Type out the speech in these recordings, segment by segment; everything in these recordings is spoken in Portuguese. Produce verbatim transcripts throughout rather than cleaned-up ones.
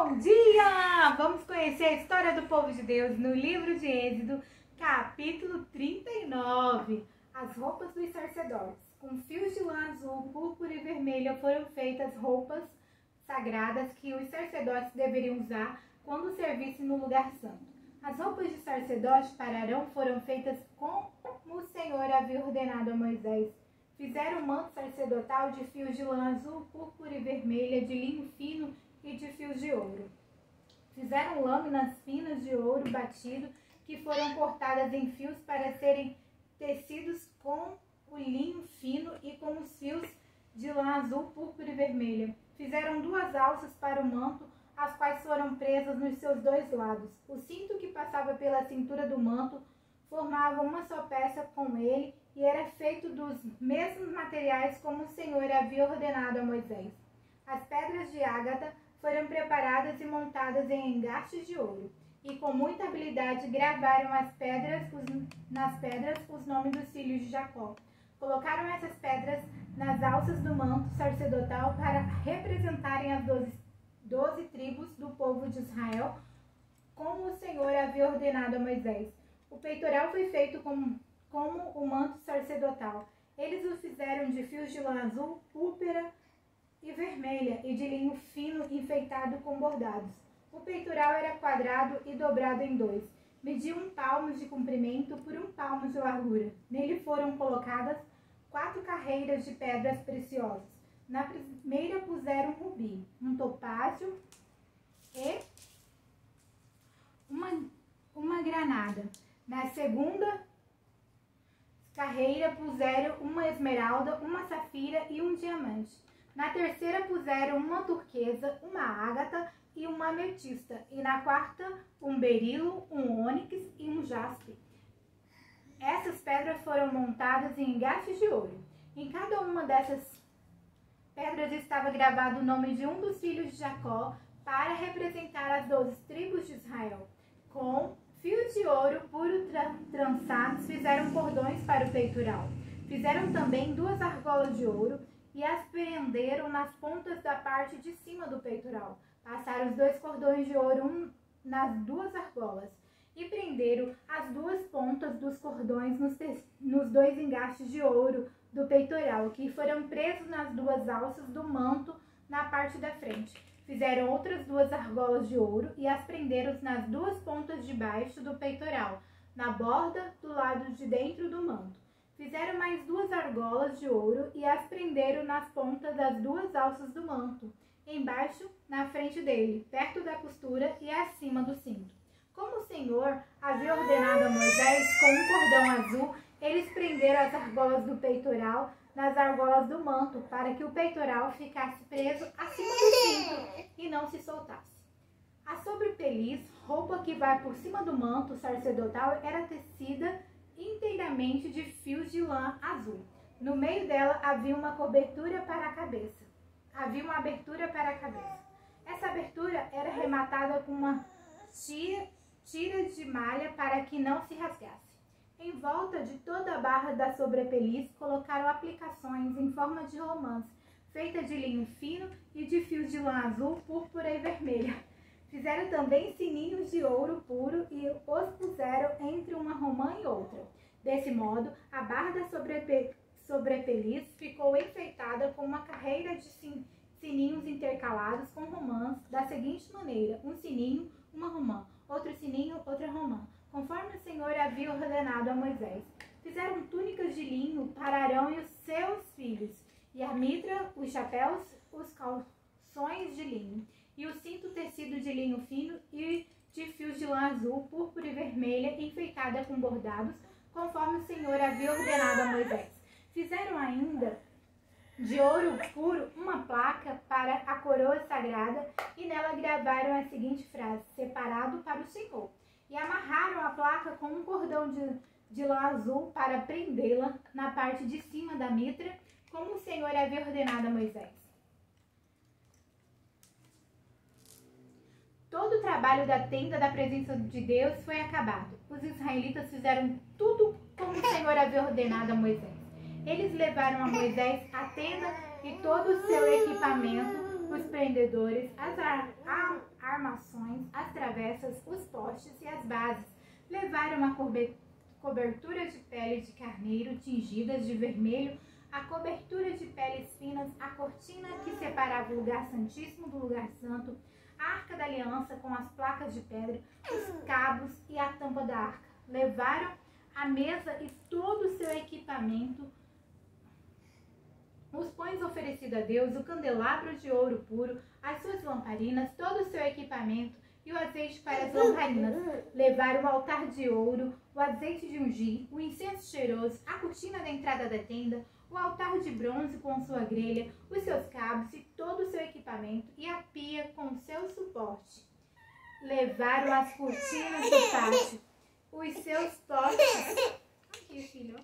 Bom dia! Vamos conhecer a história do povo de Deus no livro de Êxodo, capítulo trinta e nove. As roupas dos sacerdotes. Com fios de lã azul, púrpura e vermelha foram feitas roupas sagradas que os sacerdotes deveriam usar quando servissem no lugar santo. As roupas de sacerdote para Arão foram feitas como o Senhor havia ordenado a Moisés. Fizeram um manto sacerdotal de fios de lã azul, púrpura e vermelha, de linho fino e de fios de ouro. Fizeram lâminas finas de ouro batido, que foram cortadas em fios para serem tecidos com o linho fino e com os fios de lã azul, púrpura e vermelha. Fizeram duas alças para o manto, as quais foram presas nos seus dois lados. O cinto que passava pela cintura do manto formava uma só peça com ele e era feito dos mesmos materiais como o Senhor havia ordenado a Moisés. As pedras de ágata foram preparadas e montadas em engastes de ouro, e com muita habilidade gravaram as pedras, os, nas pedras os nomes dos filhos de Jacó. Colocaram essas pedras nas alças do manto sacerdotal para representarem as doze, doze tribos do povo de Israel, como o Senhor havia ordenado a Moisés. O peitoral foi feito com, como o manto sacerdotal. Eles o fizeram de fios de lã azul, púrpura e vermelha e de linho fino enfeitado com bordados. O peitoral era quadrado e dobrado em dois. Media um palmo de comprimento por um palmo de largura. Nele foram colocadas quatro carreiras de pedras preciosas. Na primeira puseram um rubi, um topázio e uma, uma granada. Na segunda carreira puseram uma esmeralda, uma safira e um diamante. Na terceira puseram uma turquesa, uma ágata e uma ametista. E na quarta, um berilo, um ônix e um jaspe. Essas pedras foram montadas em engastes de ouro. Em cada uma dessas pedras estava gravado o nome de um dos filhos de Jacó para representar as doze tribos de Israel. Com fios de ouro puro tra trançados, fizeram cordões para o peitoral. Fizeram também duas argolas de ouro e as prenderam nas pontas da parte de cima do peitoral. Passaram os dois cordões de ouro um nas duas argolas e prenderam as duas pontas dos cordões nos, nos dois engastes de ouro do peitoral, que foram presos nas duas alças do manto na parte da frente. Fizeram outras duas argolas de ouro e as prenderam nas duas pontas de baixo do peitoral, na borda do lado de dentro do manto. Fizeram mais duas argolas de ouro e as prenderam nas pontas das duas alças do manto, embaixo, na frente dele, perto da costura e acima do cinto. Como o Senhor havia ordenado a Moisés com um cordão azul, eles prenderam as argolas do peitoral nas argolas do manto, para que o peitoral ficasse preso acima do cinto e não se soltasse. A sobrepeliz, roupa que vai por cima do manto sacerdotal, era tecida inteiramente de fios de lã azul. No meio dela havia uma cobertura para a cabeça. Havia uma abertura para a cabeça. Essa abertura era rematada com uma tira, tira de malha para que não se rasgasse. Em volta de toda a barra da sobrepeliz colocaram aplicações em forma de romãs, feitas de linho fino e de fios de lã azul, púrpura e vermelha. Fizeram também sininhos de ouro puro e os puseram entre uma romã e outra. Desse modo, a barra da sobrepe, sobrepeliz ficou enfeitada com uma carreira de sininhos intercalados com romãs da seguinte maneira: um sininho, uma romã, outro sininho, outra romã, conforme o Senhor havia ordenado a Moisés. Fizeram túnicas de linho para Arão e os seus filhos, e a mitra, os chapéus, os calções de linho, e o cinto tecido de linho fino e de fios de lã azul, púrpura e vermelha, enfeitada com bordados, conforme o Senhor havia ordenado a Moisés. Fizeram ainda de ouro puro uma placa para a coroa sagrada, e nela gravaram a seguinte frase: separado para o Senhor. E amarraram a placa com um cordão de, de lã azul para prendê-la na parte de cima da mitra, como o Senhor havia ordenado a Moisés. Todo o trabalho da tenda da presença de Deus foi acabado. Os israelitas fizeram tudo como o Senhor havia ordenado a Moisés. Eles levaram a Moisés a tenda e todo o seu equipamento, os prenderam fendedores, as ar ar armações, as travessas, os postes e as bases. Levaram a cobertura de pele de carneiro tingidas de vermelho, a cobertura de peles finas, a cortina que separava o lugar santíssimo do lugar santo, a arca da aliança com as placas de pedra, os cabos e a tampa da arca. Levaram a mesa e todo o seu equipamento, os pães oferecidos a Deus, o candelabro de ouro puro, as suas lamparinas, todo o seu equipamento e o azeite para as lamparinas. Levaram o altar de ouro, o azeite de ungir, o incenso cheiroso, a cortina da entrada da tenda, o altar de bronze com sua grelha, os seus cabos e todo o seu equipamento e a pia com o seu suporte. Levaram as cortinas do pátio, os seus postes. Aqui, filho.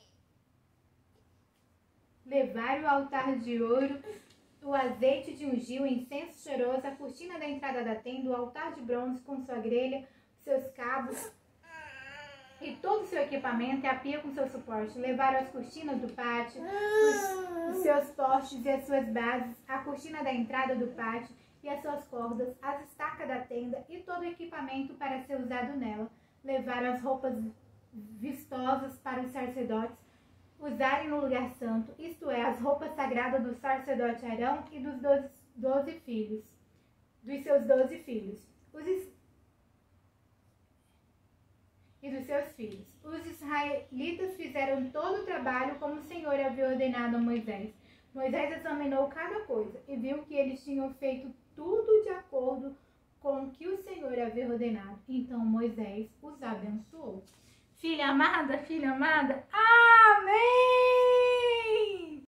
Levaram o altar de ouro, o azeite de ungir, o incenso cheiroso, a cortina da entrada da tenda, o altar de bronze com sua grelha, seus cabos e todo o seu equipamento e a pia com seu suporte. Levaram as cortinas do pátio, os, os seus postes e as suas bases, a cortina da entrada do pátio e as suas cordas, as estacas da tenda e todo o equipamento para ser usado nela. Levaram as roupas vistosas para os sacerdotes usarem no lugar santo, isto é, as roupas sagradas do sacerdote Arão e dos doze, doze filhos, dos seus doze filhos, os e dos seus filhos. Os israelitas fizeram todo o trabalho como o Senhor havia ordenado a Moisés. Moisés examinou cada coisa e viu que eles tinham feito tudo de acordo com o que o Senhor havia ordenado. Então Moisés os abençoou. Filha amada, filha amada, amém!